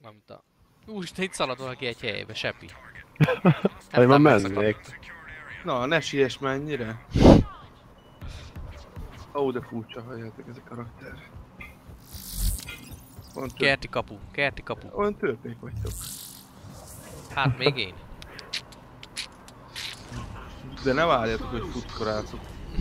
Mármint a... Úristen, itt szalad valaki egy helyébe, Sepi. Hát már mennék. Na, ne siess mennyire. Ó, de furcsa halljátok ez a karakter. Kerti kapu, kerti kapu. Olyan törpék vagytok. Hát még én. De ne várjátok, hogy futkorászok.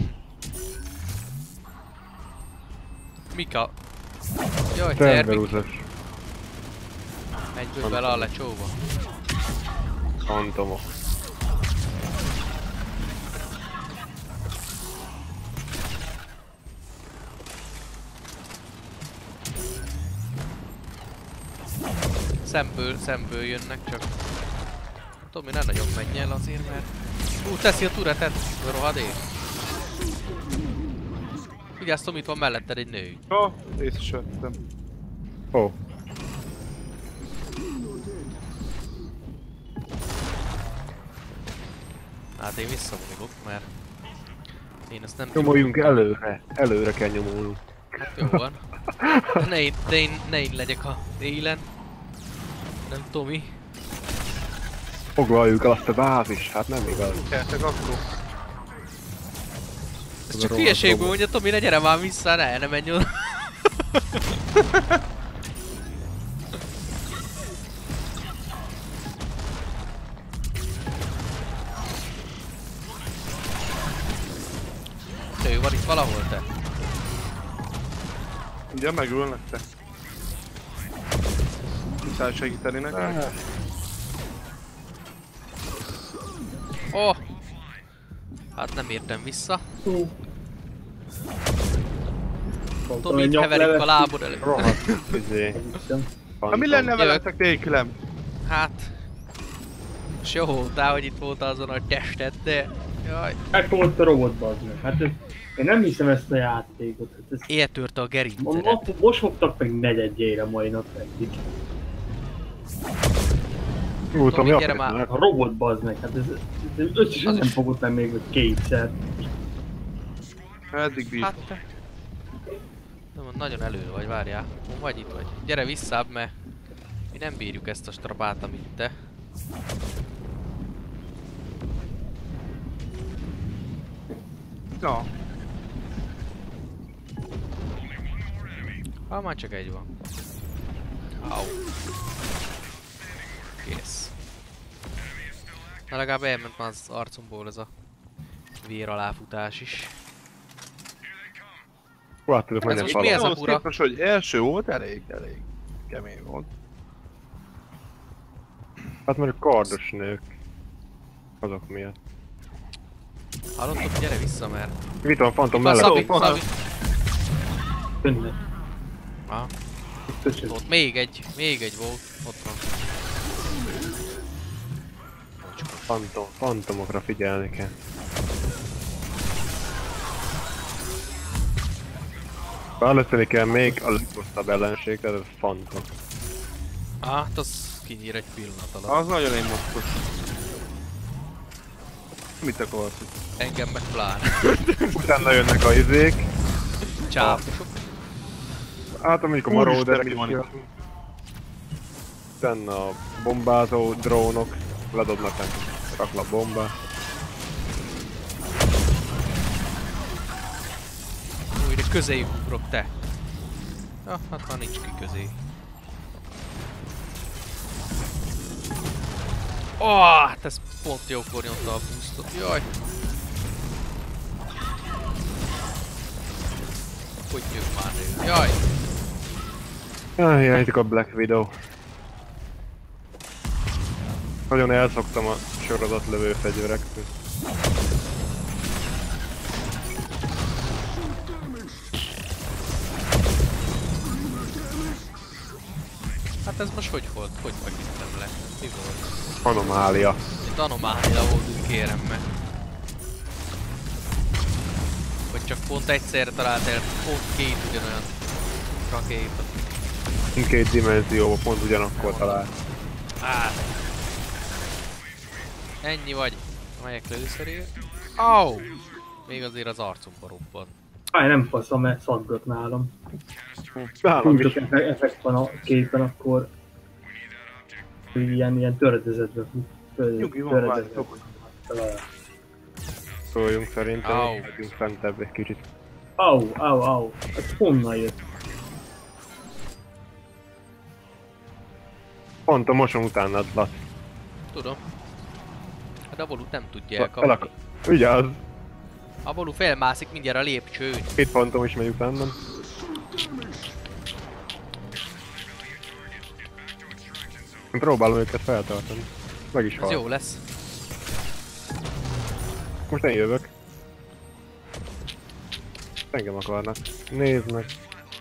Mika. Jaj, Tengerúzas. egyből bele a lecsóba. Fantomok. Szemből jönnek csak. Tomi, ne nagyon menj el azért, mert... teszi a turetet, a rohadék. Vigyázz, Tomi, itt van melletted egy nő. Észre sem vettem. Ó. Hát én visszavonulok, mert... Én ezt nem... Nyomuljunk előre. Előre kell nyomulnunk. Hát jó van. Ne én legyek a élen. Nem Tomi. Foglaljuk el azt a bázis, hát nem igaz. Keltek akkor. Ez csak hülyeségből mondja, Tomi, ne gyere már vissza, ne menj oda. Nő van itt valahol, te? Ugye megülnek te. Muszáj segíteni nekem. Oh! Hát nem értem vissza. Tomi, itt heverik a lábod előtt. Rohadt, izé. Hát mi lenne veletek nélkülem? Hát... És jó, hogy itt volt azon a tested, de... Jaj. Hát volt a robot, bazd meg. Hát ez, én nem hiszem ezt a játékot. Hát ez... Eltörte a gerincedet. Most fogtak meg negyedjére mai nap eddig. Tomi, gyere már. A robot, bazd meg. Hát ez összesen nem fogott meg még kétszer. Eddig bírt. Hát te... Nem, nagyon előre vagy, várjál. Vagy itt vagy. Gyere visszább, mert... Mi nem bírjuk ezt a strabát, amit te. Na. Már csak egy van. Au. Kész. Na legalább elment már az arcomból ez a vér aláfutás is. Hát tudok Ez menni most mi ez a Ahhoz bura? képest, hogy első volt, elég kemény volt. Hát mert a kardos nők. Azok miatt. Hallottok? Gyere vissza, mert... Itt van Fantom Itt van mellett. Szabi. Önnek. Aha. Ott még egy volt. Ott van. Fantomokra figyelni kell. Választani kell még a legrosszabb ellenség, tehát ez Fantom. Hát az kinyír egy pillanat alatt. Az nagyon én mozgos. Mit akarsz itt? Engem meg pláne. Utána jönnek a izék. Csáposok. Hát mondjuk a Úristen, maróderek mi is van jön. Utána a bombázó drónok. Ledobnak egy raklap bombát. Új, de közéjük ugrok, te. Ja, hát már nincs ki közé. Hát ez pont jókor nyomta a boostot, jaj! Fogyjuk már nő, jaj! Hiányzik a Black Widow. Nagyon elszoktam a sorozatlövő fegyverektől. Hát ez most hogy volt? Hogy megittem le? Mi volt? Anomália. Itt anomália volt, kérem meg. Hogy csak pont egyszerre talált el pont két ugyanolyan rakéta. Mindkét dimenzióban pont ugyanakkor talál. Ennyi vagy. Melyek lőszerél? Au! Még azért az arcomba robban. Nem faszom, mert szaggat nálam. Nálam is. Effekt van a képen, akkor Ilyen töredezetbe fut. Nyugi van, várjátok. Szóljunk szerintem, Au. és megyünk fentebb egy kicsit. Au. Ez honnan jött? Pont a moson utánad, Laci. Tudom. Hát a Volut nem tudja elkapni. Vigyázz! A Volu felmászik mindjárt a lépcsőn. Két pontom is megy utánam. Próbálom őket feltartani. Meg is Ez hal. jó lesz. Most én jövök. Engem akarnak. Nézd meg.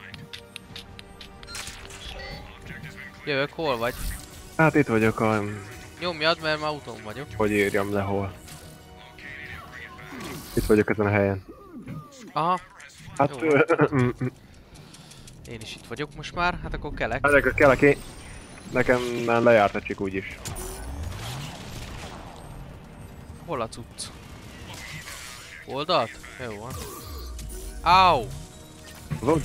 Jövök, hol vagy? Hát itt vagyok a... Nyomjad, mert már autón vagyok. Hogy írjam le hol. Itt vagyok ezen a helyen. Aha. Hát... Jó. Én is itt vagyok most már, hát akkor kelek. Ezek kellek én... Nekem már lejárt a csik úgyis. Hol a cucc? Oldalt? Jó van. Au! Az ott?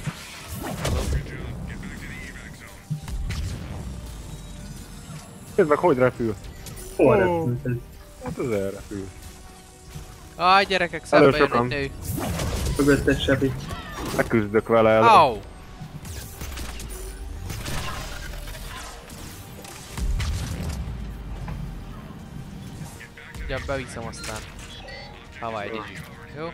Nézd meg, hogy repül. Hol repült ez? Hát az elrepül. Aj, gyerekek, szembe jön egy sokan. nő. Mögötted Sebi. Megküzdök vele el. Au! Ugyan beviszem aztán. Hawaii. Jó?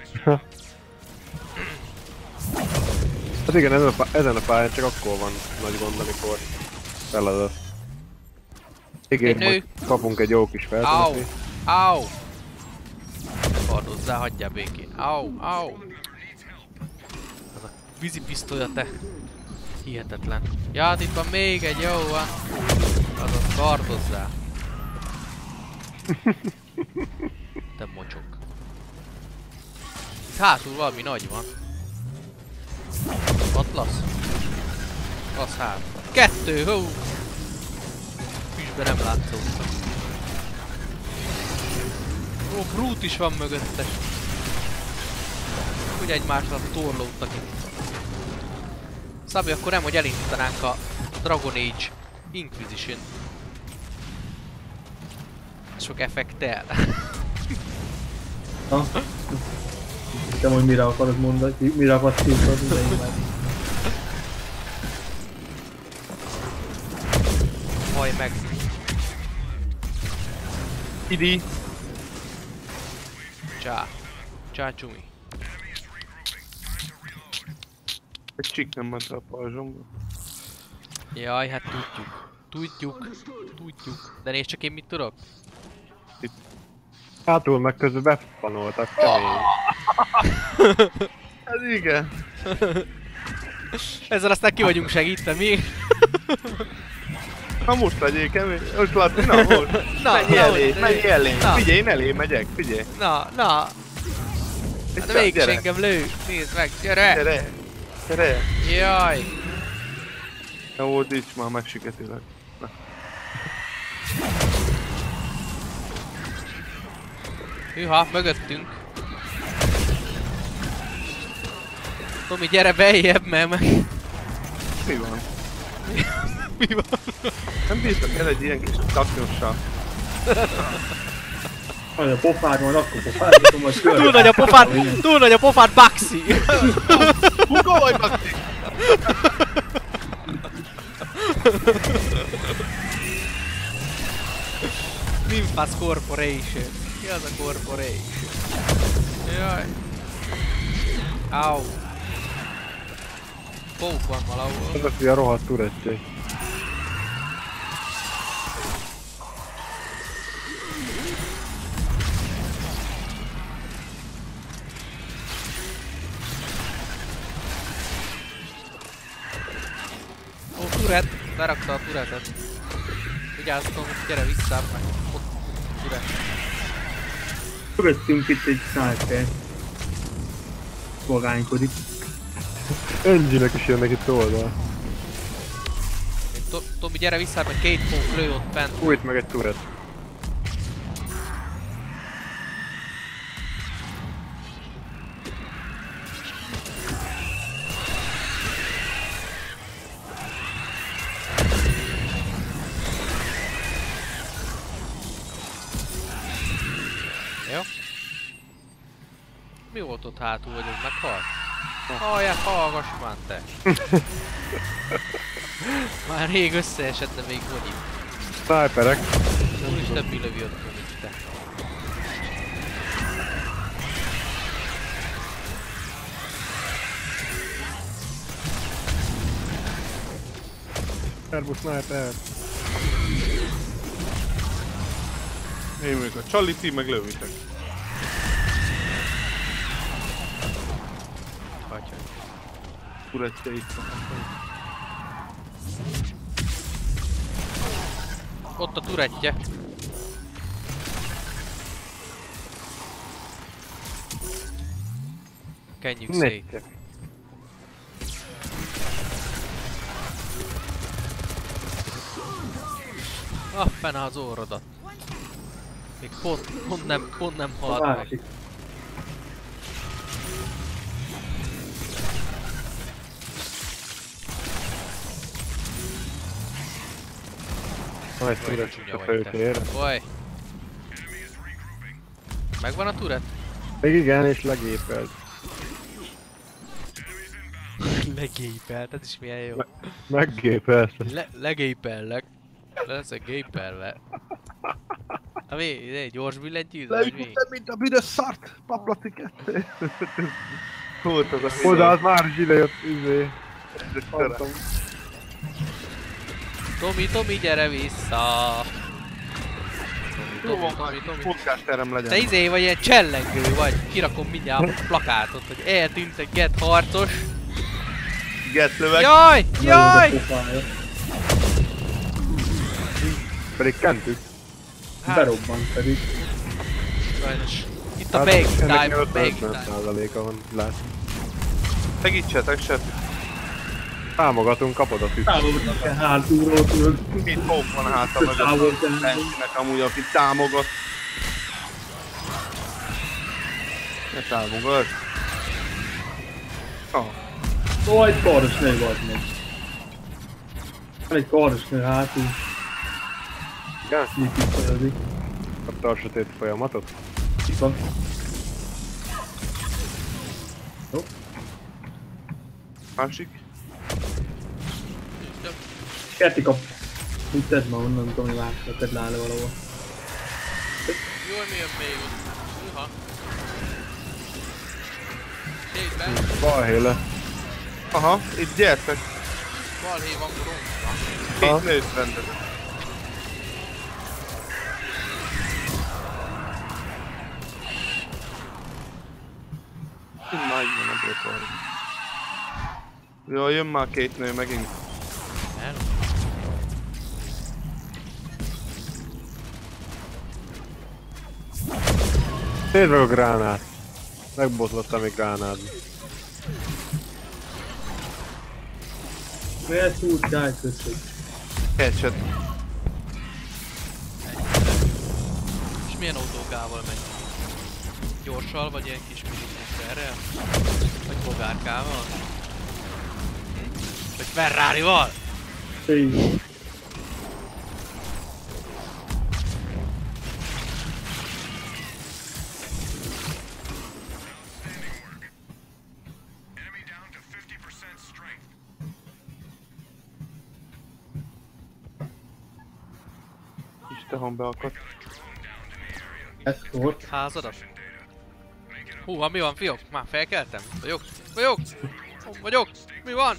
Hát igen, ezen a pályán csak akkor van nagy gond, amikor feladat. Egy Ígérem, nő. hogy kapunk egy jó kis Au! feltöltést. Au! Ne fardozzál, hagyjál békén. Au! Au! Az a vízipisztolya, te. Hihetetlen. Ja, hát itt van még egy, jó van. Azaz fardozzál. Te mocsok. Itt hátul valami nagy van. Atlasz? Az hát. 2, hú! Füstbe nem látszottam. Ó, Brute is van mögötte. Ugye egymásra torlódtak itt. Szabi, akkor nem, hogy elindítanánk a Dragon Age Inquisition. Sok effektel. Ha? Hittem, hogy mire akarod mondani, mire akarod kiutatni, de én már. Haj meg. Idi. Csá. Csá csumi. Egy csik nem ment a pajzsomba. Jaj, hát tudjuk. De nézd csak én mit tudok. Hátul meg közben befanoltak, kemény. Ez igen. Ezzel aztán ki vagyunk segítve még. Na most legyél kemény. Most látni, na most. Menj elé. Na. Figyelj, én elé megyek, figyelj. Na. És Hát mégis gyere. engem lő. Nézd meg, gyere. Gyere. Jaj. Jó, nincs már megsiketileg. Hűha, mögöttünk. Tomi, gyere beljebb, mert meg... Mi van? Mi van? Nem bírtak el egy ilyen kis taknyossal. Olyan pofád van, akkor pofázom, majd kör. Túl nagy a pofád, Baxi! Hugó vagy, Maxi? Nymphas Corporation. Mi az a Corporation? Jaj. Au. Pók van valahol. Ez az, a rohadt turettjei. Ó, turet! Lerakta a turetet. Vigyázzatok, gyere vissza, meg ott turet. Mögöttünk itt egy sniper. Szolgálkodik. Engine-ek is jönnek itt oldal. Tomi, gyere vissza, meg két pók lő ott bent. Újt meg egy turet. Mi volt ott hátul, hogy ez meghalt? Hallják, hallgass már te! Már rég összeesett, de még hogy itt. Sniperek. Úristen, mi lövi ott itt te. Servus sniper. Én még a Csalit így meg lövitek. Hagyja. Turettje itt van. Ott a turetje. Kenjük szét. Netje. Ah, fene az orrodat. Még pont nem A halt meg. másik. Van egy Vaj, de turet csúnya a vagy te. főtérre. Vaj. Megvan a turet? Még igen, és legépelt. Legépelt, ez is milyen jó. Meggépelt. Legépellek. Leszek gépelve. Mi? Gyors billentyűz? Vagy mi? Leütöttem, mint a büdös szart! Paplaci kettő! Volt az a Oda, az már is idejött, izé. Hallottam. Tomi, gyere vissza! Tomi. Podcast terem legyen. Te izé vagy ilyen csellengő vagy. Kirakom mindjárt a plakátot, hogy eltűnt egy get harcos. Get löveg. Jaj! Jaj! Pedig kentük. Berobbant pedig. Sajnos. Itt a bagging time, bagging time. 50%-a van, lát. Segítsetek, Shep. Támogatunk, kapod a tücsöt. Távolodnak el hátulról, tudod. Itt pók van háta mögött. Távolodnak. Senkinek amúgy, aki támogat. Ne támogat. Ó, egy kardos nő volt meg. Van egy kardos nő hátul. Igen? Mit itt folyadik. Kapta a sötét folyamatot? Itt van. Jó. Másik. Kerti kap. Úgy tedd ma onnan, nem tudom, hogy másra tedd le valahol. Jól mi jön még ott? Hűha. Tétben. Balhéle. Aha, itt gyertek. Balhé van korongva. Két nőt rendezett. Már így van a brekor. Jaj, jön már két nő megint. El? Nézd meg a gránát. Megbotlottam még gránádni. Miért úgy gáj köszönjük? Headshot. És milyen autókával megy? Gyorssal, vagy ilyen kis minibuszerrel? Vagy bogárkával? Vagy Ferrarival? Szépen. Istehon beakadt. Ez volt. Házadat? Húha, mi van, fiók? Már felkeltem? Vagyok? Hol vagyok? Mi van?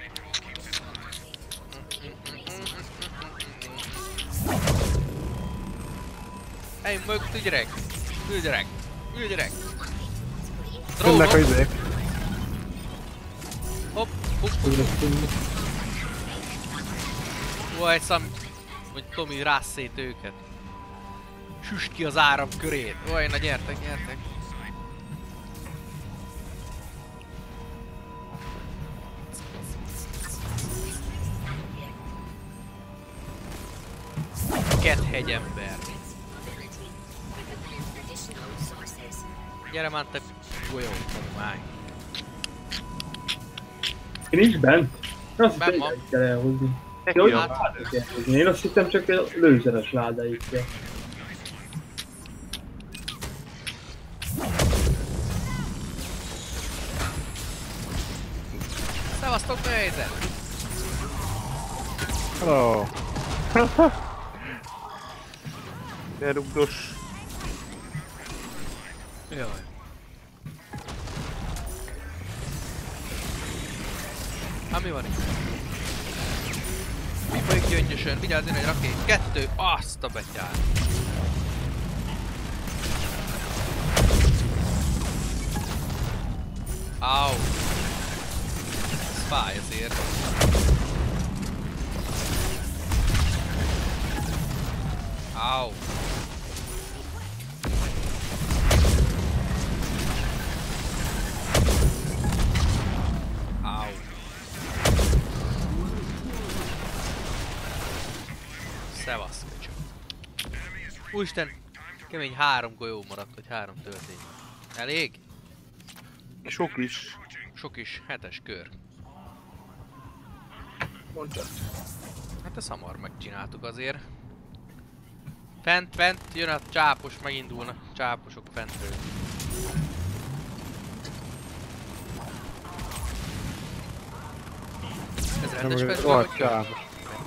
Hey, mögött gyerek! Ülj gyerek! Jönnek a Drónok! izék. Hopp! Vaj, vagy Tomi rász szét őket. Süst ki az áram körét. Vaj, na gyertek! Hegyember. Gyere már te golyó, tanulmány. Én is bent? Azt Benn hittem, van. hogy kell elhozni. Neki Jó, jó. hát kell elhozni. Én azt hittem csak a lőzeres ládáig kell. ezer. Hello! Elrugdos. Jaj. Hát mi van itt? Mi folyik gyöngyösön? Vigyázz, jön egy rakét. 2, azt a betyár. Au. Ez fáj azért. Au. Au. Szevasz, köcsög. Úristen! Kemény 3 golyó maradt, vagy 3 töltény. Elég? Sok is. Sok is, 7-es kör. Mondd csak. Hát ezt hamar megcsináltuk azért. Fent, jön a csápos, megindulnak csáposok fentről. Ez rendes festő vagy Csápos.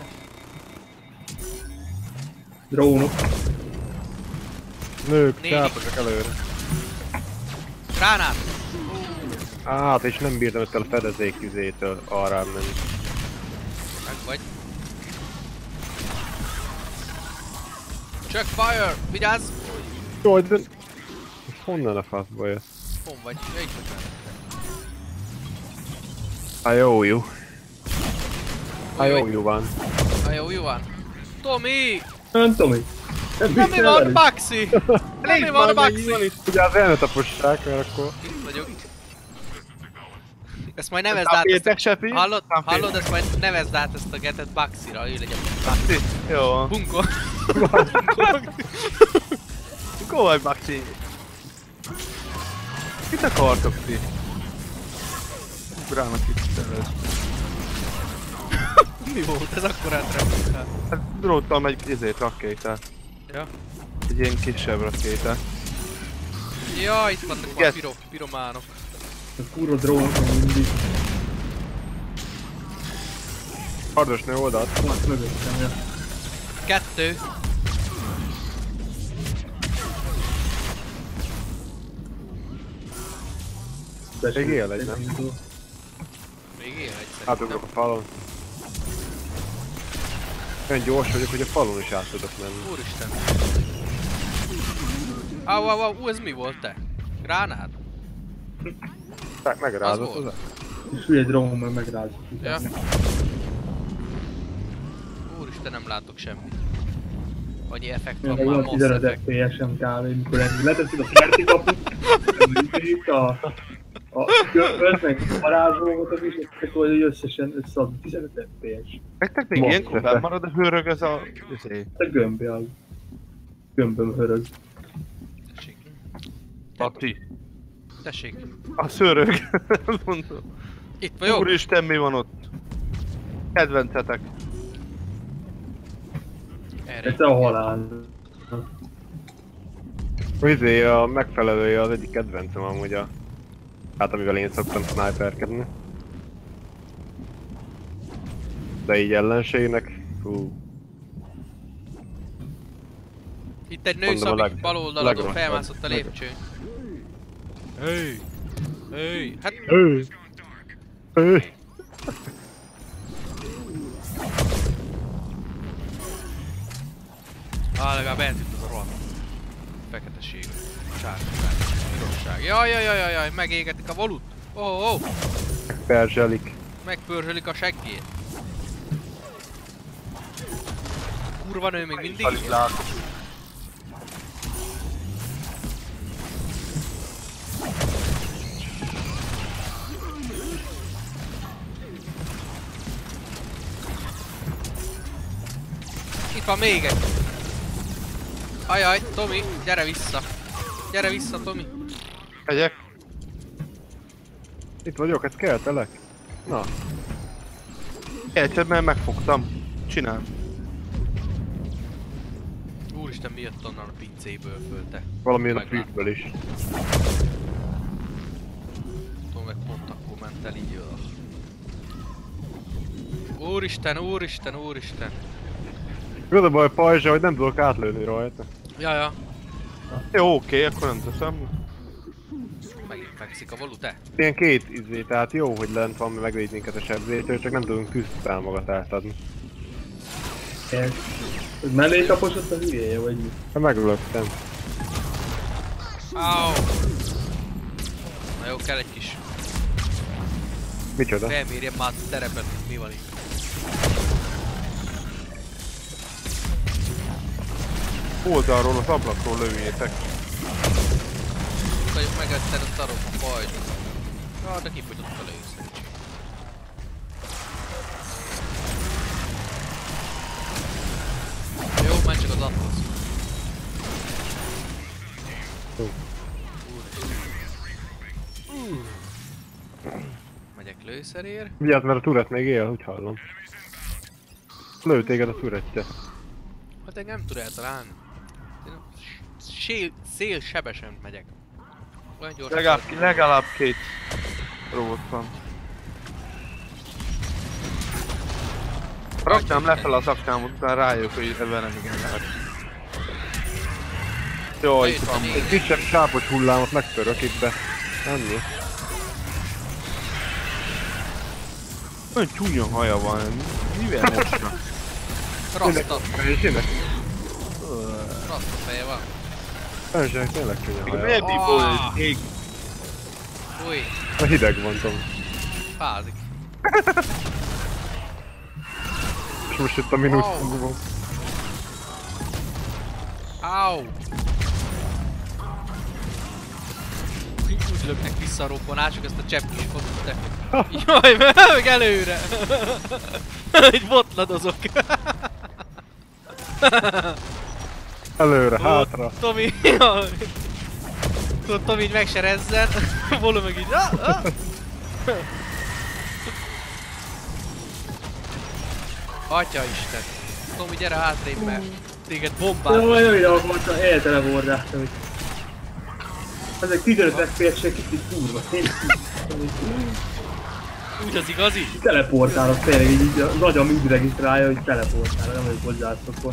Drónok. Nők, Négy. csáposok előre. Gránát! Hát, és nem bírtam ettől a fedezéküzétől arra menni. Meg vagy. Check fire! Vigyázz! Jaj, de... Honnan a faszból jössz? Hon vagy? Ja, itt vagy I owe you. Oly, I oly. owe you van. Jó van. Tomi! Nem Tomi. Nem mi van, Baxi? Nem mi van, Baxi? Ugye az elnetapossák, mert akkor... Itt vagyok. Ezt majd nevezd át, Értek, ezt, Sepi? hallod, ezt majd nevezd át ezt a getet Baxira, ő legyen Baxi? Jó. Bunko. Góvaj, Baxi. Mit akartok ti? Ugrálnak itt előtt. Mi volt ez akkorát repültál? Hát dróttal megy rakétát. Ja. Egy ilyen kisebb rakétát. Ja, itt vannak már pirománok. A kurva drónok van mindig. Hardosnő oldalt. Most mögöttem, ja. 2. Még él egy, nem? Még él egy Átugrok a falon. Olyan gyors vagyok, hogy a falon is át tudok menni. Úristen. Au, ez mi volt te? Gránát? Megrázott Az az? És hülye drón, mert megrázott. Ja. Úristen, nem látok semmit. Annyi effekt van Meg már, van most 15 effekt. FPS-em kb. Mikor ennyi leteszed a ferti kaput, a köpöt, meg varázsolókat is, akkor összesen összead 15 FPS. Nektek még Most ilyenkor vette. fennmarad a hőrög ez a... A gömbje az. Gömböm hörög. Tessék. Pati. Tessék. A szőrög. Mondom. Itt vagyok. Úristen, mi van ott? Kedvencetek. Erre. Ez a halál. Izé, a megfelelője az egyik kedvencem amúgy a... Hát amivel én szoktam sniperkedni. De így ellenségnek... Hú... Itt egy nő Mondom, szabik bal oldalon legrosszabb. felmászott a lépcsőn. Hey! Hát legalább eltűnt az a rohadt feketeség. Sárgaság, pirosság. Jaj, megégetik a volut. Oh. Megperzselik. Megpörzsölik a seggét. Kurva nő még mindig. Alig látok. Itt van még egy. Ajaj, Tomi, gyere vissza. Gyere vissza, Tomi. Megyek. Itt vagyok, ezt keltelek? Na. Egyszer mert megfogtam. Csinál. Úristen, mi jött onnan a pincéből föl, te? Valami jön a Megláttam. fűtből is. Tom meg pont akkor ment el így. Úristen, úristen, úristen. Az a baj pajzsa, hogy nem tudok átlőni rajta. Jaja. Jó, oké, akkor nem teszem. Megint fekszik a való, te. Ilyen két izé, tehát jó, hogy lent van, mi megvéd minket a sebzétől, csak nem tudunk tűztámogatást adni. Ez mellé taposott a hülyeje, vagy mi? Hát meglöktem. Au. Na jó, kell egy kis... Micsoda? Felmérjem már a terepet, mi van itt. Oldalról, az ablakról lövjétek. Vagyok megetted a szarom a fajt. Ja, de kifogyott a lőszer. Jó, menj csak az atlasz. Megyek lőszerért. Vigyázz, mert a turret még él, úgy hallom. Lő téged a turretje. Hát engem nem tud eltalálni. Szél sebesen megyek. Olyan gyorsan. Legalább két robot van. Raknám lefele az aknámot, utána rájövök, hogy ebben nem igen lehet. Jó, itt van. Egy kisebb sápos hullámot megtörök itt be. Ennyi. Olyan csúnya haja van, mivel mocska? Rasta. Tényleg? Rasta feje van. Önzsek tényleg csúnya haja. Miért bíból egy ég? Új, A hideg van, Tom. fázik. És most itt a mínusz. Au. Au! Úgy löknek vissza a robbanások, ezt a csepp is fogod te. Jaj, meg előre! Így botladozok. Előre, hátra. Tomi, jaj. Tudod, Tomi így megserezzen. Voló meg így. Atyaisten. Tomi, gyere hátrébb, mert téged bombáznak. Jaj, voltam, eltelebordásztam itt. Ezek 15 FPS-ek kicsit durva, tényleg. Úgy az igazi? Teleportálok tényleg, így az agyam így regisztrálja, hogy teleportálok, nem vagyok hozzászokva.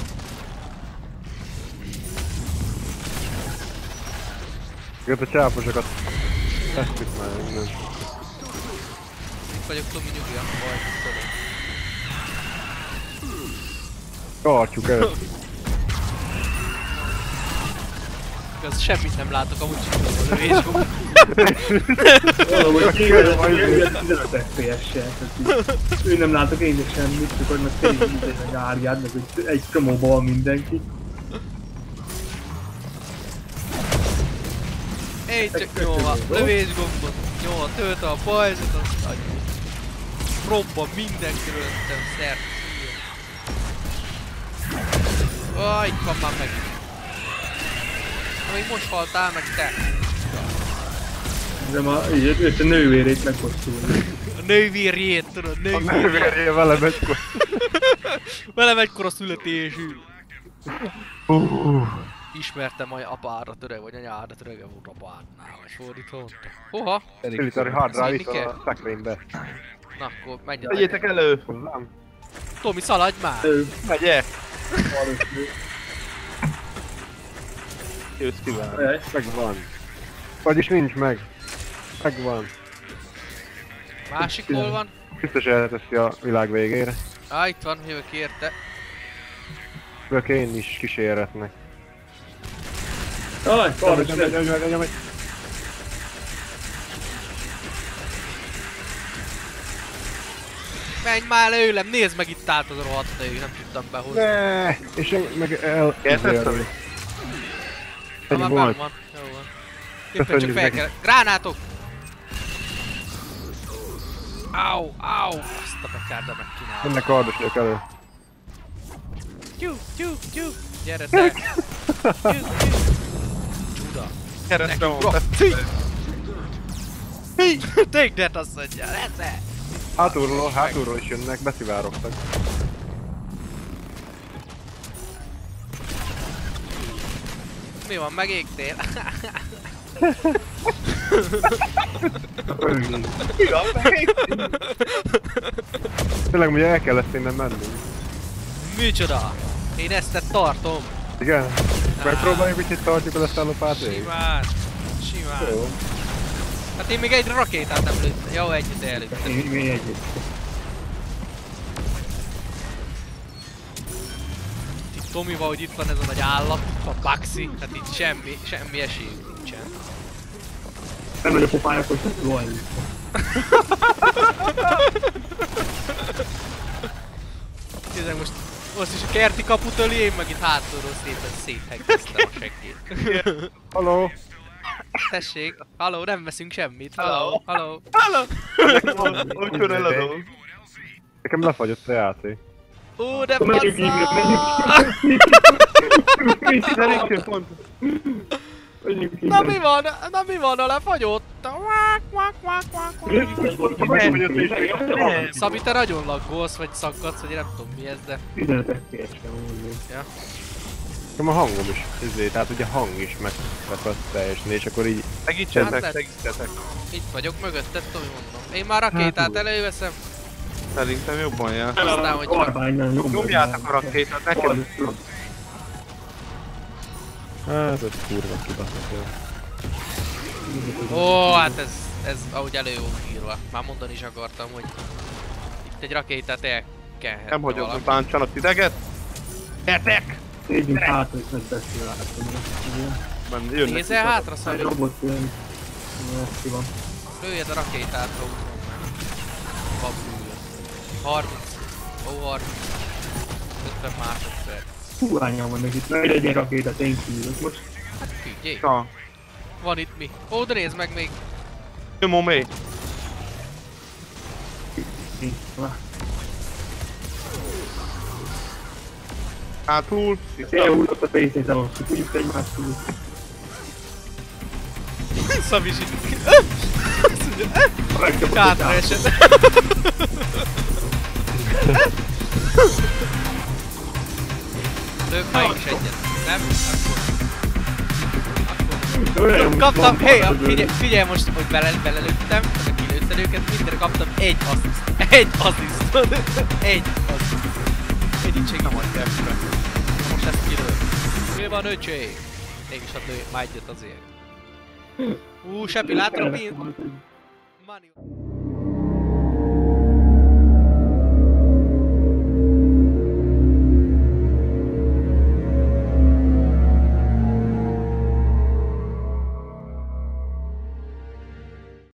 Igaz a csáposokat. Tesztük már minden. Itt vagyok, Tomi, nyugi a baj, Tomi. Tartjuk el. Igaz, semmit nem látok, amúgy csinálom a lövésgomb. Valahogy kéne, hogy ilyen 15 FPS-sel. Ő nem látok én is semmit, csak hogy meg tényleg meg árját, meg hogy egy csomóban van mindenki. Én csak nyom a lövésgombot, nyom a töltöm a pajzsot, azt robban mindenki rögtön szert. Aj, itt van már meg. Még most haltál meg te. De ma így a nővérét megkosztulni. A nővérjét, tudod, A nővérje velem egykor. Velem egykor a születésű. Ismertem a apára töreg, vagy anyára törege volt apádnál, vagy fordítva mondta. Hoha? Military hard drive itt van a szekrénybe. Na, akkor menj. Vegyétek elő! Hozzám? Tomi, szaladj már! Megyek! Jössz kíván. Megvan. Vagyis nincs meg. Megvan. Másik hol van? Biztos elteszi a világ végére. Á, itt van, jövök érte. Jövök én is kíséretnek. Aj, kardos Nyomj. Menj már előlem, nézd meg itt át az a rohadt nő, nem tudtam behozni. Ne, és én meg el... Értettem? Ha már benn van, jó van. Éppen csak fel kell... Gránátok! Au, au! Azt a bekárda megcsinálom. Ennek kardosok elő. Tyú! Gyere te! Tyú! Csuda! Keresztre Nekünk mondta. Take that, azt mondja, lesz-e? Hátulról is jönnek, beszivárogtak. Mi van, megégtél? Tényleg ugye el kellett innen mennünk. Micsoda? Én ezt tartom. Igen? Megpróbáljuk, hogy itt tartjuk a leszállópát végig? Simán. Simán. Jó. Hát én még egy rakétát nem lőttem. Jó, egyet előttem. Még egyet. Itt Tomival, hogy itt van ez a nagy állat, a Baxi. Hát itt semmi esélyünk nincsen. Nem vagy a popája, akkor csak rohanj. Nézzük most is a kerti kaput öli, én meg itt hátulról szépen széthegeztem a seggét. Halló? Tessék, halló, nem veszünk semmit. Halló, halló. Hogy jön el a dolog? Nekem lefagyott a játék. Ó, de Megyünk így, Szerintem pont. Na mi van, a lefagyott? Szabi, te nagyon laggolsz, vagy szakadsz, vagy nem tudom mi ez, de... 15 FPS-re mondjuk. Ja. Nekem a hangom is, tehát ugye a hang is megvett teljesen, és akkor így... Segítsetek, segítsetek. Itt vagyok mögötted, Tomi, mondom. Én már rakétát előveszem. Szerintem jobban jár. Aztán, hogy... Nyomjátok a rakétát, nekem. Hát ez kurva kibaszott. Ó, hát ez ahogy elő volt írva. Már mondani is akartam, hogy itt egy rakétát elkelhetne Nem hagyom, hogy valami. bántsanak titeket. Gyertek! Tegyünk hátra, és megbeszél Jönnek Nézzel hátra, A Szabi? robot jön. Ki van. Lőjed a rakétát, ha úgy már. Van bűn. 30. Ó, 30. 50 másodperc. Hú, hányan vannak itt. Meg egy rakétát én kívülök most. Hát figyelj, Ja. van itt mi. Ó, de nézd meg még. Nyomom még. Hátul. Elhúzott a PC-t, ahol tudjuk egymást túl. Szabi is itt. Kátra esett. Lők ha én is egyet. Nem? Akkor... Kaptam, figyelj most, hogy belelőttem, hogy kilőttem őket, mindenre kaptam egy assziszt. Egy asszisztot. Egy assziszt. Ennyit sem nem adja ebbe. Na most ezt kilőtt. Mi van, öcsé? Mégis hát lőj, már egyet azért. Sepi, látod a pin? Money.